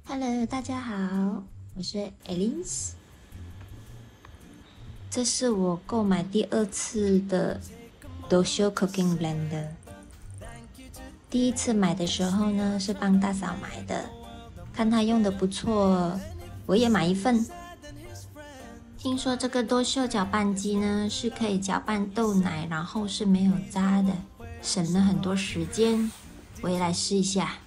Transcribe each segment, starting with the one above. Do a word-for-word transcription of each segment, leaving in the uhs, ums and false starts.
Hello，大家好，我是 Alice。这是我购买第二次的 Dosho Cooking Blender。第一次买的时候呢，是帮大嫂买的，看她用的不错，我也买一份。听说这个 Dosho 搅拌机呢，是可以搅拌豆奶，然后是没有渣的，省了很多时间。我也来试一下。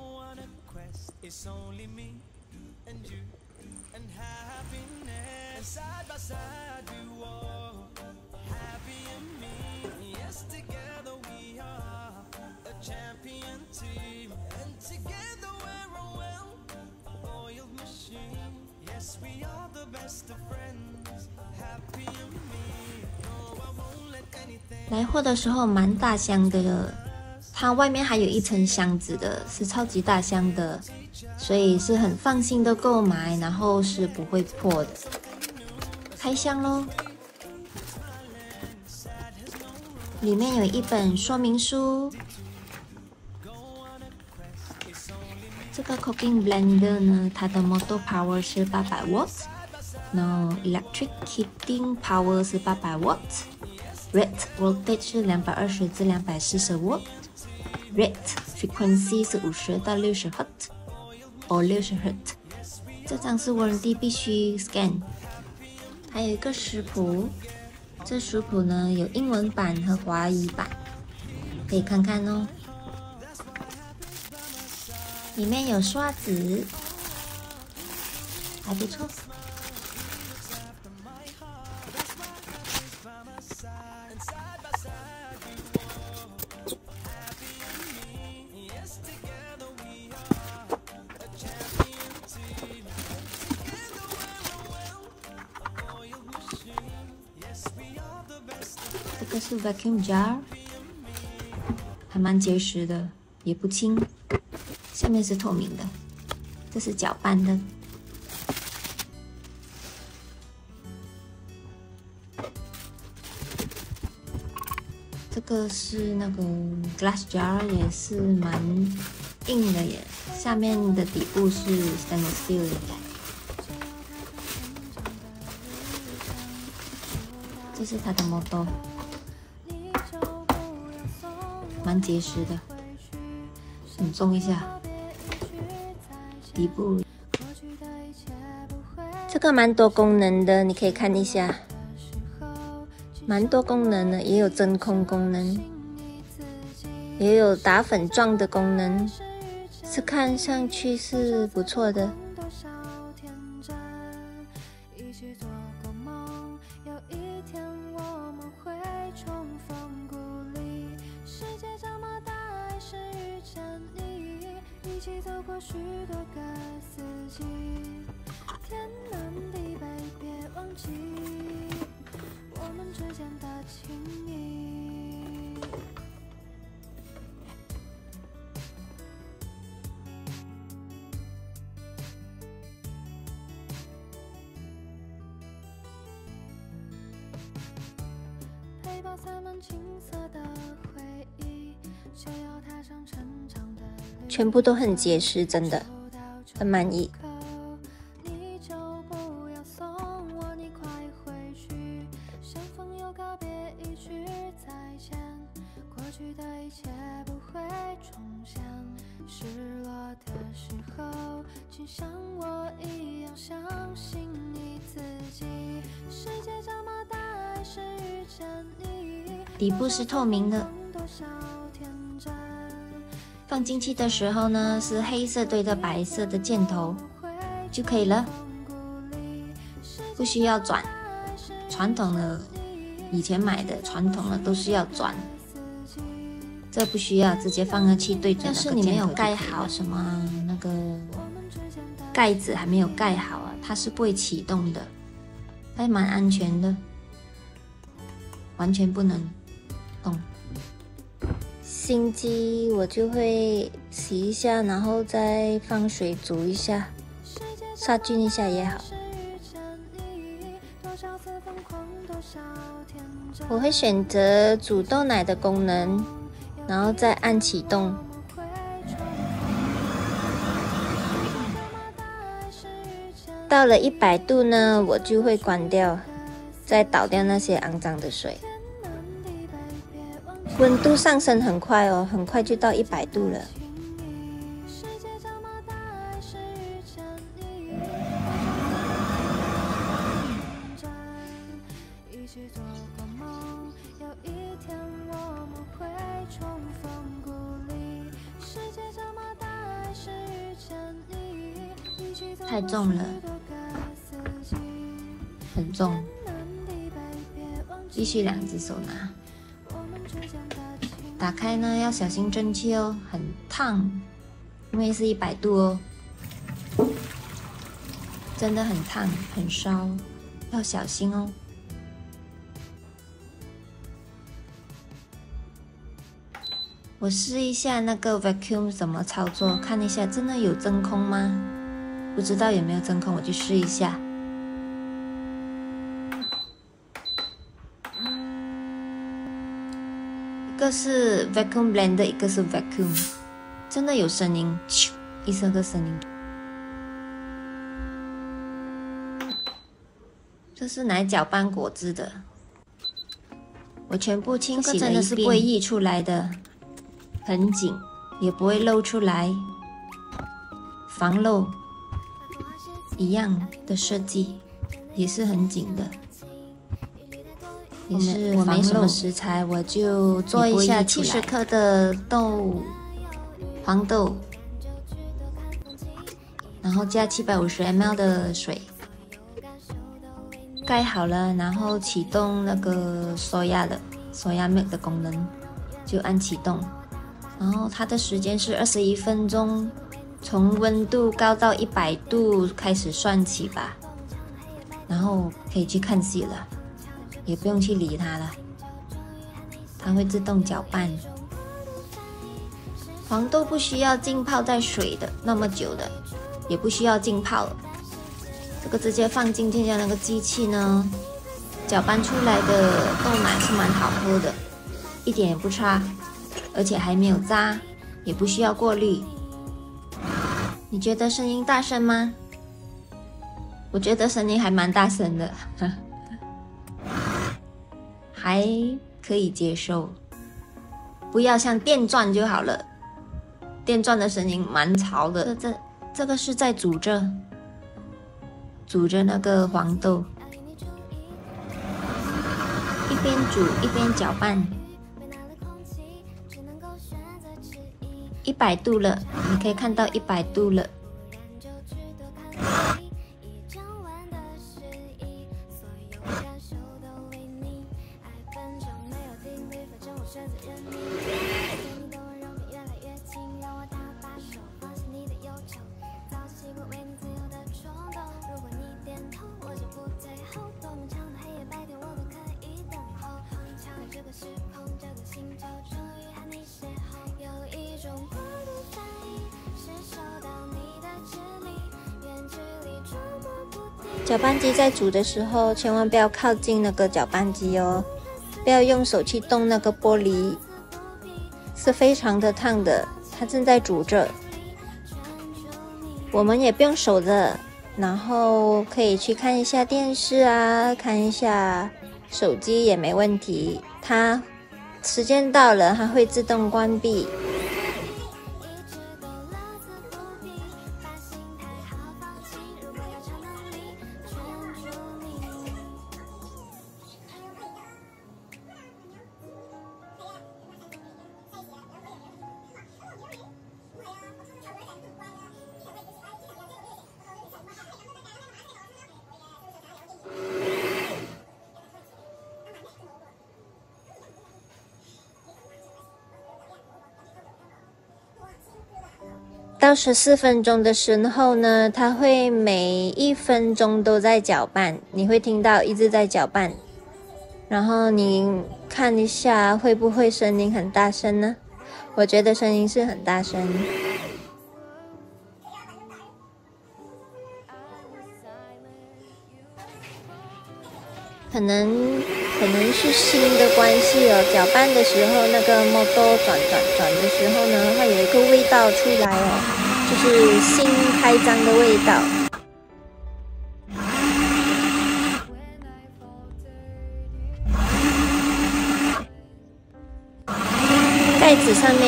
来货的时候蛮大箱的，它外面还有一层箱子的，是超级大箱的，所以是很放心的购买，然后是不会破的。开箱咯，里面有一本说明书。这个 Cooking Blender 呢，它的 Motor Power 是八百瓦，然后 Electric Heating Power 是八百瓦。Rate voltage 是两百二十至两百四十瓦 ，Rate frequency 是五十到六十赫兹，或六十赫兹。这张是 warranty 必须 scan。还有一个食谱，这食谱呢有英文版和华语版，可以看看哦。里面有刷子，还不错。这个是 vacuum jar， 还蛮结实的，也不轻。下面是透明的，这是搅拌的。这个是那个 glass jar， 也是蛮硬的耶，下面的底部是 stainless steel 的。这是它的 motor， 蛮结实的，很重一下。底部这个蛮多功能的，你可以看一下，蛮多功能的，也有真空功能，也有打粉状的功能，是看上去是不错的。一起走过许多个四季，天南地北别忘记我们之间的情谊。背包塞满青涩的回忆，就要踏上成长的全部都很结实，真的很满意。底部是透明的。放进去的时候呢，是黑色对着白色的箭头就可以了，不需要转。传统的以前买的传统的都是要转，这不需要，直接放上去对着那个箭头就可以了。要是你没有盖好什么那个盖子还没有盖好啊，它是不会启动的，还蛮安全的，完全不能动。新机我就会洗一下，然后再放水煮一下，杀菌一下也好。我会选择煮豆奶的功能，然后再按启动。 到了一百度呢，我就会关掉，再倒掉那些肮脏的水。温度上升很快哦，很快就到一百度了。太重了，很重，必须两只手拿。打开呢要小心蒸汽哦，很烫，因为是一百度哦，真的很烫，很烧，要小心哦。我试一下那个 vacuum 怎么操作，看一下真的有真空吗？不知道有没有真空，我就试一下。一个是 vacuum blender， 一个是 vacuum， 真的有声音，咻一声个声音。这是拿来搅拌果汁的，我全部清洗了一遍，这个真的是不会溢出来的，很紧，也不会漏出来，防漏。一样的设计，也是很紧的，也是我没什么食材，我就做一下七十克的豆黄豆，然后加七百五十 M L 的水，盖好了，然后启动那个 soya 的 soya milk 的功能，就按启动，然后它的时间是二十一分钟。从温度高到一百度开始算起吧，然后可以去看戏了，也不用去理它了，它会自动搅拌。黄豆不需要浸泡在水的那么久的，也不需要浸泡了，这个直接放进去那个机器呢，搅拌出来的豆奶是蛮好喝的，一点也不差，而且还没有渣，也不需要过滤。你觉得声音大声吗？我觉得声音还蛮大声的，还可以接受，不要像电钻就好了。电钻的声音蛮吵的。这这这个是在煮着，煮着那个黄豆，一边煮一边搅拌。一百度了，你可以看到一百度了。搅拌机在煮的时候，千万不要靠近那个搅拌机哦，不要用手去动那个玻璃，是非常的烫的，它正在煮着。我们也不用守着，然后可以去看一下电视啊，看一下手机也没问题。它时间到了，它会自动关闭。到十四分钟的时候呢，它会每一分钟都在搅拌，你会听到一直在搅拌。然后你看一下会不会声音很大声呢？我觉得声音是很大声。可能可能是新的关系哦，搅拌的时候那个摩托转转转的时候呢，会有一个味道出来哦，就是新开张的味道。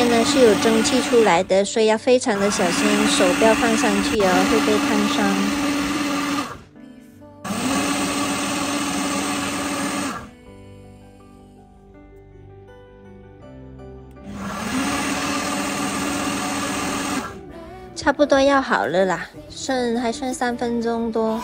面呢是有蒸汽出来的，所以要非常的小心，手不要放上去哦，会被烫伤。差不多要好了啦，剩还剩三分钟多。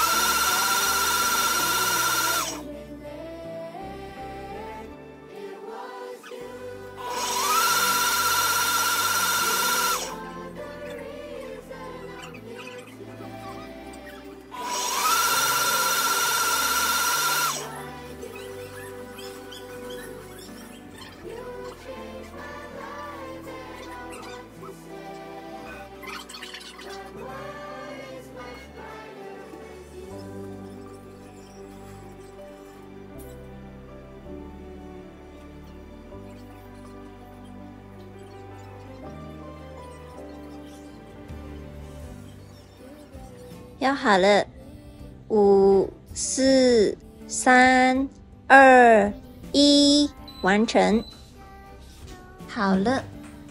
要好了，五、四、三、二、一，完成。好了，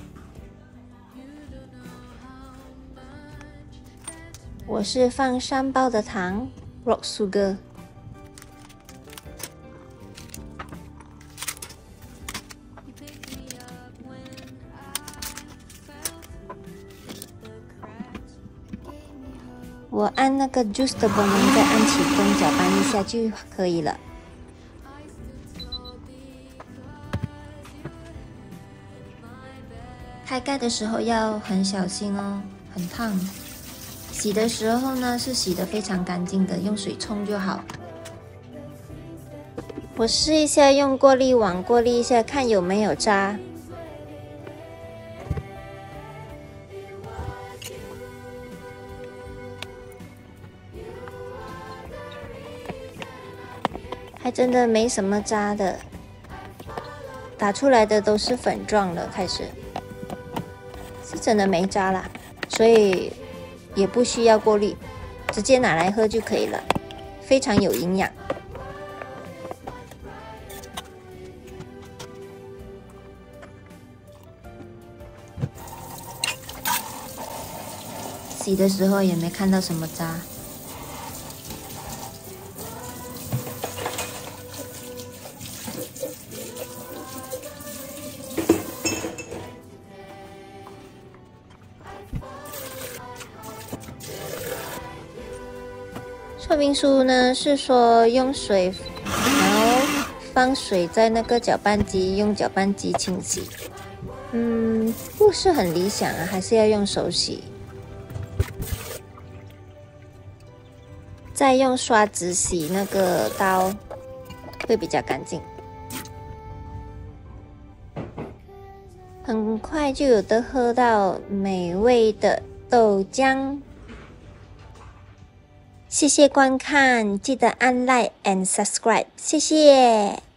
我是放三包的糖 ，rock sugar。我按那个 juice 的功能，再按启动，搅拌一下就可以了。开盖的时候要很小心哦，很烫。洗的时候呢，是洗得非常干净的，用水冲就好。我试一下用过滤网过滤一下，看有没有渣。还真的没什么渣的，打出来的都是粉状了，开始是真的没渣啦，所以也不需要过滤，直接拿来喝就可以了，非常有营养。洗的时候也没看到什么渣。说明书呢是说用水，然后放水在那个搅拌机，用搅拌机清洗。嗯，不是很理想啊，还是要用手洗。再用刷子洗那个刀会比较干净。很快就有得喝到美味的豆浆。谢谢观看，记得按 Like and Subscribe， 谢谢。